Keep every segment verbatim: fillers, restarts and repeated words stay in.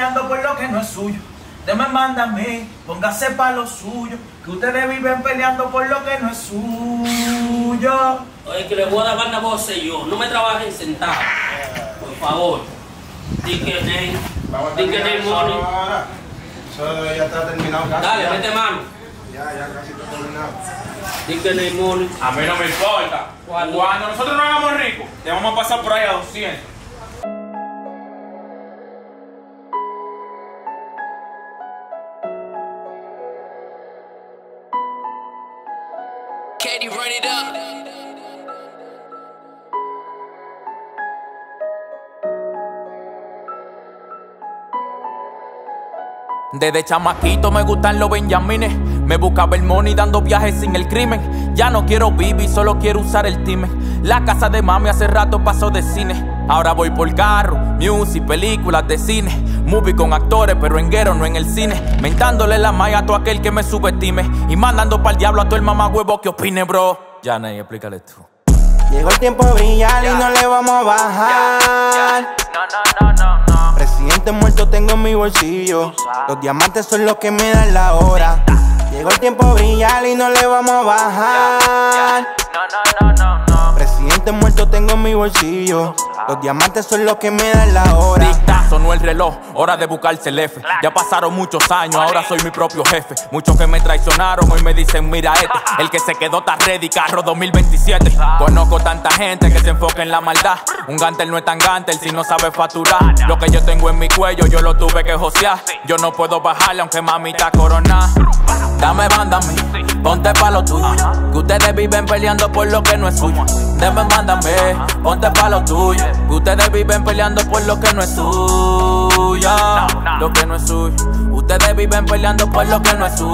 peleando por lo que no es suyo. Usted me manda a mí, póngase pa' lo suyo, que ustedes viven peleando por lo que no es suyo. Oye, que le voy a dar banda voz yo, no me trabajen sentado, por favor. Di que Ney, di que Ney Money. Eso ya está terminado casi. Dale, ya. mete mano. Ya, ya casi está terminado. Di que Ney Money. A mí no me importa. ¿Cuándo? Cuando nosotros nos hagamos ricos, te vamos a pasar por ahí a doscientos. Katie, run it up. Desde chamaquito me gustan los benjamines. Me buscaba el money dando viajes sin el crimen. Ya no quiero vivir, solo quiero usar el timen. La casa de mami hace rato pasó de cine. Ahora voy por carro, music, películas de cine. Movie con actores, pero en guero, no en el cine. Mentándole la malla a todo aquel que me subestime. Y mandando pa'l diablo a todo el mamagüevo que opine, bro. Ya, Ney, explícale tú. Llegó el tiempo de brillar y no le vamos a bajar. No, no, no, no, no. Presidente muerto tengo en mi bolsillo. Los diamantes son los que me dan la hora. Llegó el tiempo de brillar y no le vamos a bajar. No, no, no, no, no. Presidente muerto tengo en mi bolsillo. Los diamantes son los que me dan la hora. Dicta, sonó el reloj, hora de buscarse el F. Ya pasaron muchos años, ahora soy mi propio jefe. Muchos que me traicionaron hoy me dicen mira este. El que se quedó está ready, carro dos mil veintisiete. Conozco tanta gente que se enfoca en la maldad. Un gantel no es tan gantel si no sabe facturar. Lo que yo tengo en mi cuello yo lo tuve que josear. Yo no puedo bajarle aunque mami está coronada. Dame banda a mí, ponte pa' lo tuyo. Que ustedes viven peleando por lo que no es suyo. Dame banda a mí, ponte pa' lo tuyo. Que ustedes viven peleando por lo que no es suyo. Lo que no es suyo. Ustedes viven peleando por lo que no es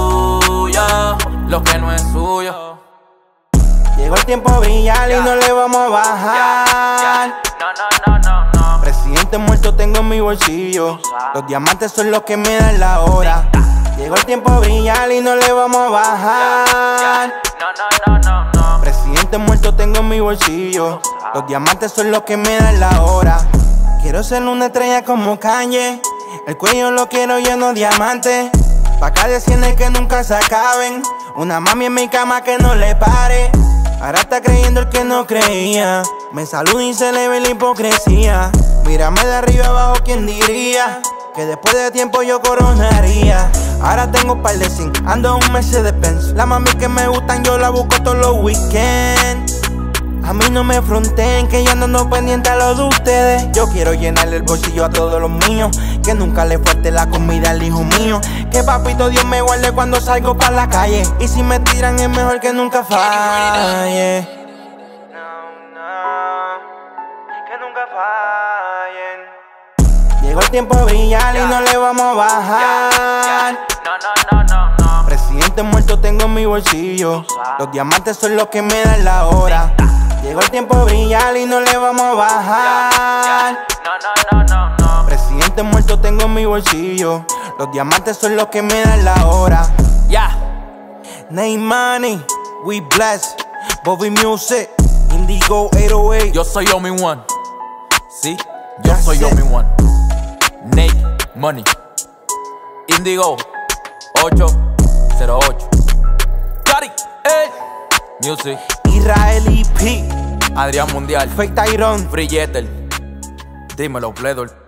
suyo. Lo que no es suyo. Llegó el tiempo de brillar y no le vamos a bajar. No, no, no, no, no. Presidente muerto tengo en mi bolsillo. Los diamantes son los que me dan la hora. Llegó el tiempo de brillar y no le vamos a bajar. No, no, no, no, no. Presidente muerto tengo en mi bolsillo. Los diamantes son los que me dan la hora. Quiero ser una estrella como Kanye. El cuello lo quiero lleno de diamantes. Pa' acá de cienes que nunca se acaben. Una mami en mi cama que no le pare. Ahora está creyendo el que no creía. Me saluda y se le ve la hipocresía. Mírame de arriba abajo, ¿quién diría? Que después de tiempo yo coronaría. Ahora tengo un par de zinc, ando un Mercedes-Benz. La mami que me gustan yo la busco todos los weekends. A mí no me fronteen, que yo ando pendiente a lo de ustedes. Yo quiero llenarle el bolsillo a todos los míos. Que nunca le falte la comida al hijo mío. Que papito Dios me guarde cuando salgo para la calle. Y si me tiran es mejor que nunca falle. Que nunca fallen. Llegó el tiempo de brillar y no le vamos a bajar. No, no, no, no, no. Presidente muerto tengo en mi bolsillo. Los diamantes son los que me dan la hora. Llegó el tiempo de brillar y no le vamos a bajar. No, no, no, no, no. Presidente muerto tengo en mi bolsillo. Los diamantes son los que me dan la hora. Ya. Ney Money, we bless. Bobby Music, Indigo ocho cero ocho. Yo soy Omi One. Sí, yo That's soy it. Omi One. Ney Money. Indigo ocho cero ocho. Cari, eh. Music. Israeli P. Adrián Mundial. Fake Tyrone. Free Jeter. Dímelo, Bledor.